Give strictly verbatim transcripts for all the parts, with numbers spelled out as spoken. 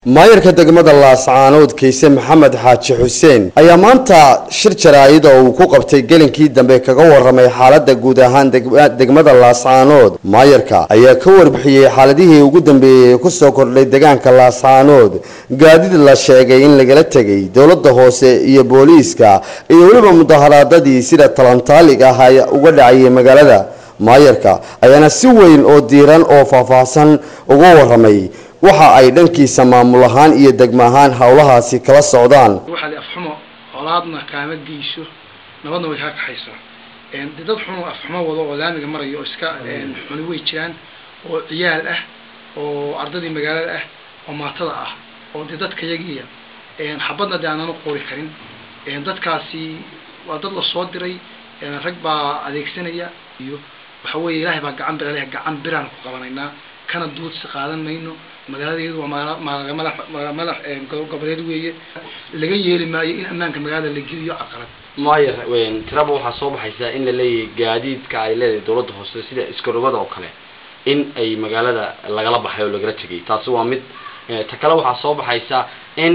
maayarka degmada Laascaanood Kayse Maxamed Xaaji Xuseen ayaa maanta shir jaraa'id oo uu ku qabtay gelinkii dambe kaga waramay xaaladda guud ahaan degmada Laascaanood. Maayarka ayaa ka warbixiyay xaaladihii ugu dambeeyay ee ku soo kordhay deegaanka Laascaanood, gaadiid la sheegay in lagala tagay dawladda hoose iyo booliiska iyo waliba mudaharaadadii sida talantaaliga ah ay uga dhacay magaalada. maayarka ayaana si weyn oo diiran oo faahfaahsan uga waramay waxa ay dhankiisa maamul ahaan iyo degmo ahaan hawlahaasi kala socdaan. waxa la afxumo qolaadna kaama geyso nabadna way ka kaxaysaa een dad xumo afxumo wado oo laamiga marayo iska een xuni way jiraan oo ciyaal ah oo ardadii magaalada ah oo maatada ah oo dadka yagiya een xabadna daanano qoori karin een dadkaasi waa dad la soo diray een rag baa adeegsanaya iyo waxa weeye ilaahay baa gacan bir leh gacan biraan ku qabanaynaa kana duud si qaadan mayno magaaladeedu waa madax madax ee gobolka weeye laga yeeli maayo in ammaanka magaalada la geliyo aqalad maayar weyn tiraba waxa soo baxaysa in la leeyahay gaadiidka ay leedahay dawladda hoose sida iskarogada oo kale in ay magaalada lagala baxayo lagala tagay taasi waa mid ta kale waxa soo baxaysa in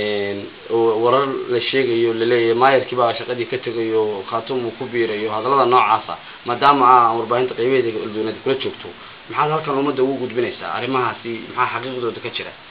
warar la sheegayo la leeyahay maayarkii baa shaqadii ka tagayo khaatum uu ku biirayo hadalada noocaas ah maadaama aan warbaahinta qaybeeda dawladda kula joogto maxaa halkan umada ugu gudbinaysaa arrimahaasi maxaa xaqiiqdooda ka jira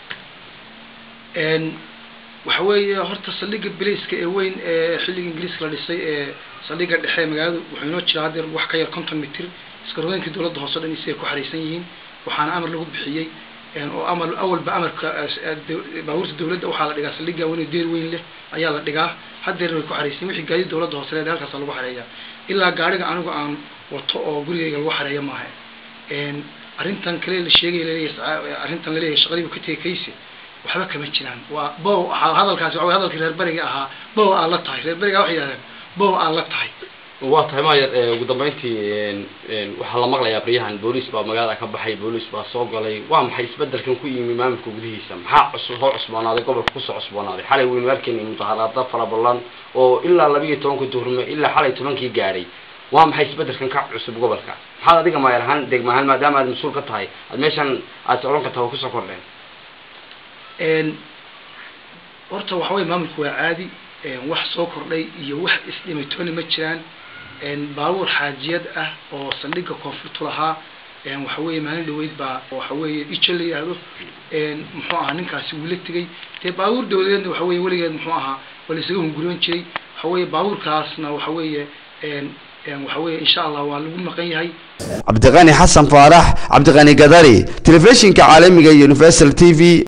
een waxa weeye horta saldhigga biliiska ee weyn ee xilliga ingiriiska la dhisay ee saldhigga dhexe magaalada wuxuu inoo jiraa hadda wax ka yar konton mitir iskarooyinka dawladda hoose dhan isay ku xariisan yihiin waxaana amar lagu bixiyay een oo amar awalba amarka baabuurta dawladda waxa la dhigaa saldhigga weyn ee deer weyn leh ayaa la dhigaa haddeer way ku xariisan wixii gaadiid dawladda hoose leedahay halkaas lagu xareeyaa ilaa gaariga anigu aan wato oo gurigayga lagu xareeyo ma aha een arrintan kale la sheegay leeyahay arrintan la leeyahay shaqadii ka teekaysi waxba kama jiraan waa bow hadalkaas waa hadalkii reer bariga ahaa bow aan la tahay reer bariga wax yiraahdeen bow aan la tahay waa tahay maayar ugu dambeyntii een waxa la maqlayaa bariyahan booliis baa magaalada ka baxay booliis baa soo galay waa maxay isbedelkan ku yimi maamulka gudihiisa maxaa cusub oo cusboonaaday gobolka ku soo cusboonaaday xalay weyn warkeen mudaharaadada fara badan oo ilaa laba iyo toban duhurnimo ilaa xalay tobankii gaaray waa maxay isbedelkan ka cusub gobolka maxaa adiga maayar ahaan degmo ahaan maadaama aad mas'uul ka tahay aad meeshan aad oran ka tahay ku soo kordheen een horta waxa way maamulku waa caadi een wax soo kordhay iyo wax isdhimatoona ma jiraan een baabuur xaajiyad ah oo saldhigga koonfurta lahaa een waxa weeye maalin dhaweyd baa waxa weeye ijel yaado een muxuu ahaa ninkaasi wuu la tagay te baabuur dawladeedna waxa weeye waligeed muxuu ahaa wala isaga hunguriyon jiray waxa weeye baabuurkaasna waxa weeye een waxa weeye insha Allah waa lagu maqan yahay Cabdiqani Xasan Faarax Cabdiqani Gadari telefishinka caalamiga Universal T V.